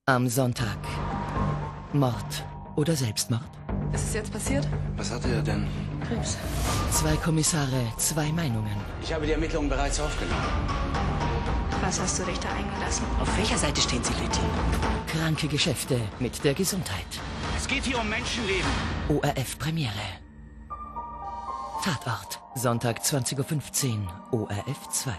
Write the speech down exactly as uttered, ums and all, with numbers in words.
Am Sonntag. Mord oder Selbstmord? Ist es jetzt passiert? Was hatte er denn? Krebs. Zwei Kommissare, zwei Meinungen. Ich habe die Ermittlungen bereits aufgenommen. Was hast du dich da eingelassen? Auf welcher Seite stehen Sie, Lüthi? Kranke Geschäfte mit der Gesundheit. Es geht hier um Menschenleben. O R F Premiere. Tatort. Sonntag zwanzig Uhr fünfzehn. O R F zwei.